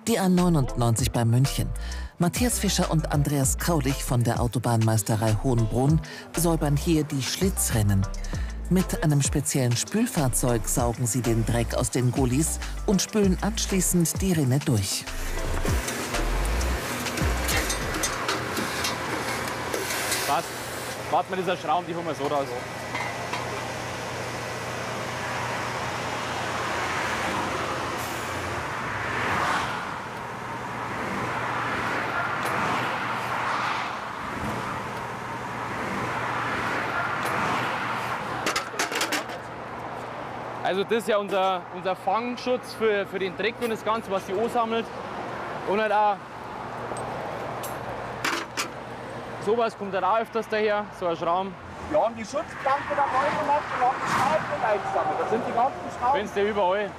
Die A99 bei München. Matthias Fischer und Andreas Kaulich von der Autobahnmeisterei Hohenbrunn säubern hier die Schlitzrinnen. Mit einem speziellen Spülfahrzeug saugen sie den Dreck aus den Gullis und spülen anschließend die Rinne durch. Passt. Warte mal, dieser Schrauben, die holen wir so raus. Also das ist ja unser Fangschutz für den Dreck und das Ganze, was die ansammelt. Und halt auch sowas kommt halt auch öfters daher, so ein Schrauben. Wir haben die Schutzplanke da neu gemacht und haben die Schrauben mit eingesammelt. Das sind die ganzen Schrauben. Findest du überall.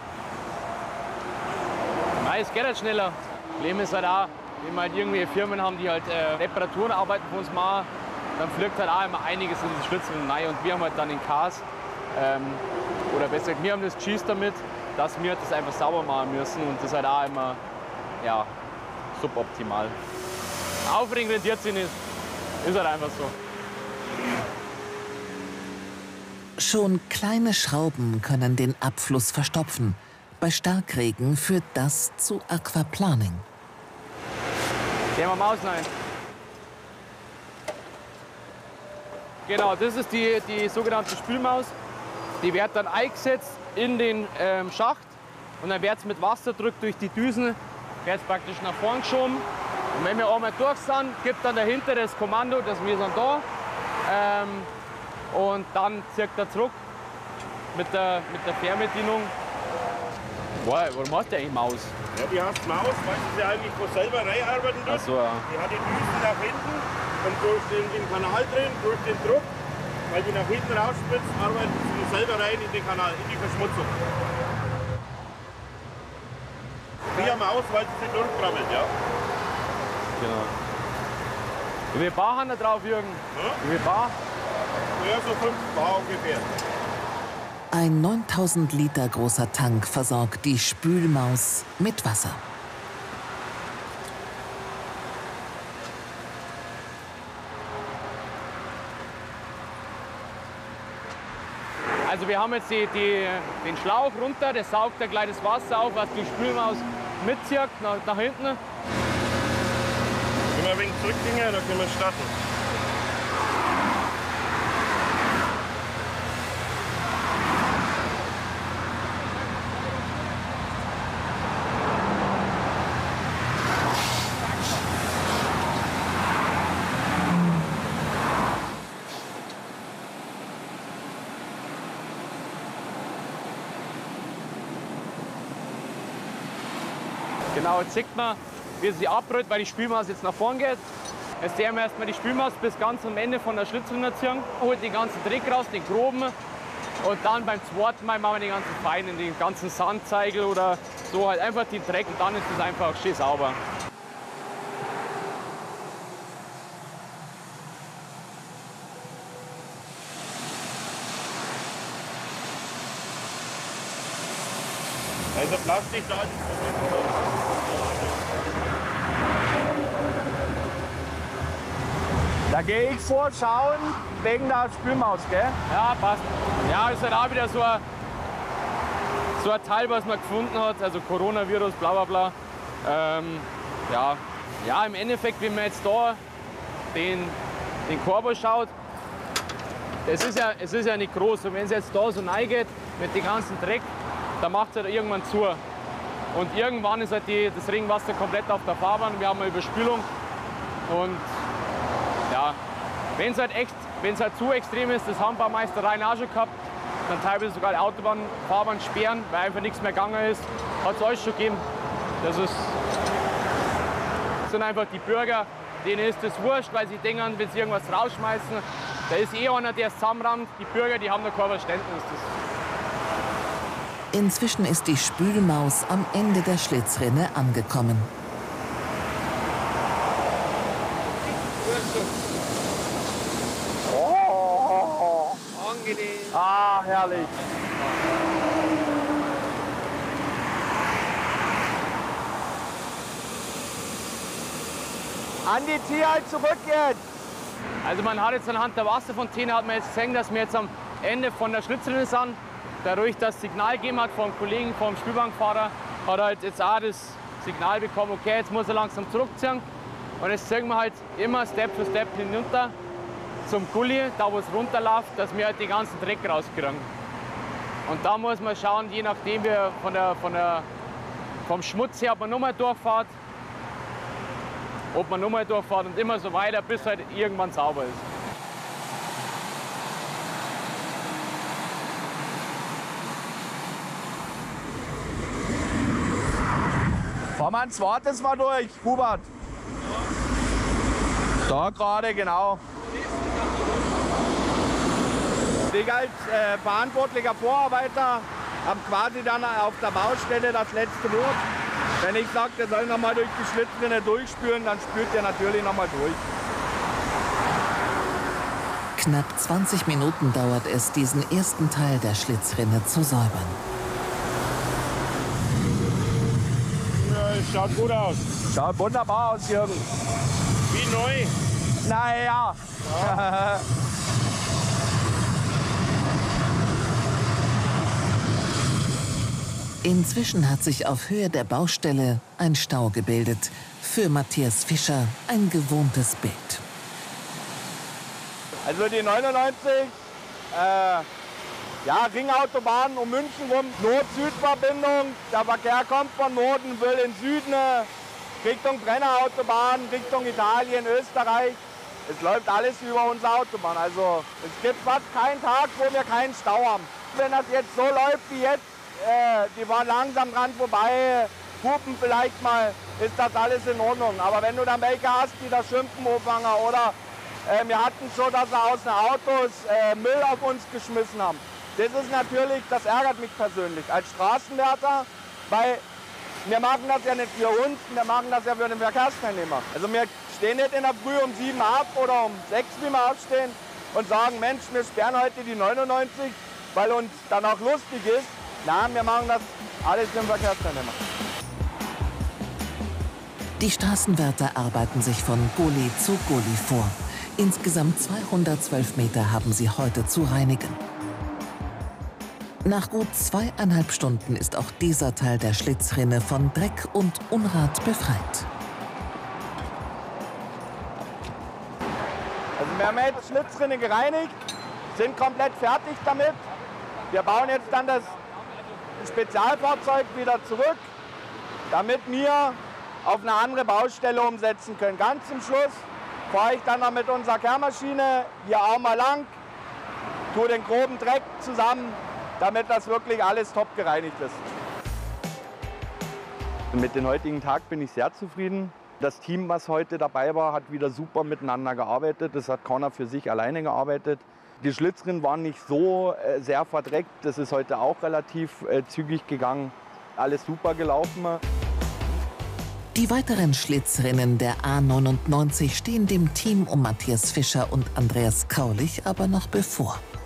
Nein, es geht halt schneller. Problem ist halt auch, wenn wir halt irgendwie Firmen haben, die halt Reparaturenarbeiten für uns machen, dann fliegt halt auch immer einiges in die Schlitzen rein. Und wir haben halt dann den Cars, oder besser gesagt, wir haben das Geschiss damit, dass wir das einfach sauber machen müssen. Und das ist halt auch immer, ja, suboptimal. Aufregend rentiert sich nicht. Ist halt einfach so. Schon kleine Schrauben können den Abfluss verstopfen. Bei Starkregen führt das zu Aquaplaning. Gehen wir mal Maus rein. Genau, das ist die sogenannte Spülmaus. Die wird dann eingesetzt in den Schacht und dann wird es mit Wasserdruck durch die Düsen wird praktisch nach vorn geschoben. Und wenn wir einmal durch sind, gibt dann dahinter das Kommando, dass wir sind da. Und dann zieht er zurück mit der Fernbedienung. Boah, warum hast du eigentlich Maus? Ja, die heißt Maus, weil sie eigentlich von selber reinarbeiten tut. Ach so, ja. Die hat die Düsen nach hinten und durch den Kanal drin, durch den Druck, weil die nach hinten rausspritzt, arbeitet sie selber rein in den Kanal, in die Verschmutzung. Wie eine Maus, weil sie sich durchkrabbelt, ja. Genau. Wie viel Bar haben da drauf, Jürgen? Ja? Wie viel Bar? Ja, so 5 Bar ungefähr. Ein 9000 Liter großer Tank versorgt die Spülmaus mit Wasser. Also wir haben jetzt den Schlauch runter, der saugt dann gleich das Wasser auf, was die Spülmaus mitzieht nach hinten. Wenn wir ein wenig zurückgehen, dann können wir starten. Genau, jetzt sieht man, wie sie abrollt, weil die Spülmaus jetzt nach vorn geht. Jetzt sehen wir erstmal die Spülmaus bis ganz am Ende von der Schlitzrinne ziehen, holt den ganzen Dreck raus, den groben. Und dann beim zweiten Mal machen wir den ganzen feinen, den ganzen Sandzeigel oder so, halt einfach den Dreck und dann ist es einfach schön sauber. Also Plastik da ist. Da gehe ich vorschauen wegen der Spülmaus, gell? Ja, passt. Ja, ist halt auch wieder so ein Teil, was man gefunden hat, also Coronavirus, bla bla bla. Ja, im Endeffekt, wenn man jetzt da den Korb schaut, es ist ja nicht groß. Und wenn es jetzt da so reingeht mit dem ganzen Dreck, dann macht es halt irgendwann zu. Und irgendwann ist halt das Regenwasser komplett auf der Fahrbahn. Wir haben eine Überspülung. Und ja, wenn es halt zu extrem ist, das haben ein paar Meistereien auch schon gehabt, dann teilweise sogar die Autobahnfahrbahn sperren, weil einfach nichts mehr gegangen ist. Hat es alles schon gegeben. Das sind einfach die Bürger, denen ist das wurscht, weil sie denken, wenn sie irgendwas rausschmeißen, da ist eh einer, der es zusammenrammt. Die Bürger, die haben da kein Verständnis. Inzwischen ist die Spülmaus am Ende der Schlitzrinne angekommen. Oh, angenehm. Ah, herrlich. Andi, zieh halt zurück jetzt. Also man hat jetzt anhand der Wasserfontäne hat man jetzt gesehen, dass wir jetzt am Ende von der Schlitzrinne sind. Dadurch, dass das Signal gegeben hat vom Kollegen, vom Spielbankfahrer, hat er halt jetzt auch das Signal bekommen, okay, jetzt muss er langsam zurückziehen. Und jetzt ziehen wir halt immer Step für Step hinunter zum Gully, da wo es runterläuft, dass wir halt den ganzen Dreck rauskriegen. Und da muss man schauen, je nachdem wie vom Schmutz her, ob man nochmal durchfährt, und immer so weiter, bis halt irgendwann sauber ist. Fahren wir ein zweites Mal durch, Hubert. Da gerade, genau. Ich als verantwortlicher Vorarbeiter habe quasi dann auf der Baustelle das letzte Wort. Wenn ich sage, der soll noch mal durch die Schlitzrinne durchspülen, dann spült der natürlich noch mal durch. Knapp 20 Minuten dauert es, diesen ersten Teil der Schlitzrinne zu säubern. Ja, es schaut gut aus. Schaut wunderbar aus, Jürgen. Wie neu. Naja. Ja. Inzwischen hat sich auf Höhe der Baustelle ein Stau gebildet. Für Matthias Fischer ein gewohntes Bild. Also die 99, Ringautobahn um München rum, Nord-Süd-Verbindung. Der Verkehr kommt von Norden, will in Süden, Richtung Brennerautobahn, Richtung Italien, Österreich. Es läuft alles über unsere Autobahn. Also es gibt fast keinen Tag, wo wir keinen Stau haben. Wenn das jetzt so läuft wie jetzt, die fahren langsam dran vorbei, hupen vielleicht mal, ist das alles in Ordnung. Aber wenn du dann welche hast, die da schimpfen, Aufhanger, oder wir hatten schon, dass sie aus den Autos Müll auf uns geschmissen haben. Das ist natürlich, das ärgert mich persönlich als Straßenwärter, weil wir machen das ja nicht für uns, wir machen das ja für den Verkehrsteilnehmer. Also wir stehen nicht in der Früh um 7 ab oder um 6, wie wir aufstehen, und sagen, Mensch, wir sperren heute die 99, weil uns dann auch lustig ist. Nein, wir machen das alles für den Verkehrsteilnehmer. Die Straßenwärter arbeiten sich von Gully zu Gully vor. Insgesamt 212 Meter haben sie heute zu reinigen. Nach gut 2,5 Stunden ist auch dieser Teil der Schlitzrinne von Dreck und Unrat befreit. Also wir haben jetzt die Schlitzrinne gereinigt, sind komplett fertig damit. Wir bauen jetzt dann das Spezialfahrzeug wieder zurück, damit wir auf eine andere Baustelle umsetzen können. Ganz zum Schluss fahre ich dann noch mit unserer Kehrmaschine hier auch mal lang, tue den groben Dreck zusammen, damit das wirklich alles top gereinigt ist. Mit dem heutigen Tag bin ich sehr zufrieden. Das Team, was heute dabei war, hat wieder super miteinander gearbeitet. Das hat keiner für sich alleine gearbeitet. Die Schlitzrinnen waren nicht so sehr verdreckt. Das ist heute auch relativ zügig gegangen. Alles super gelaufen. Die weiteren Schlitzrinnen der A99 stehen dem Team um Matthias Fischer und Andreas Kaulich aber noch bevor.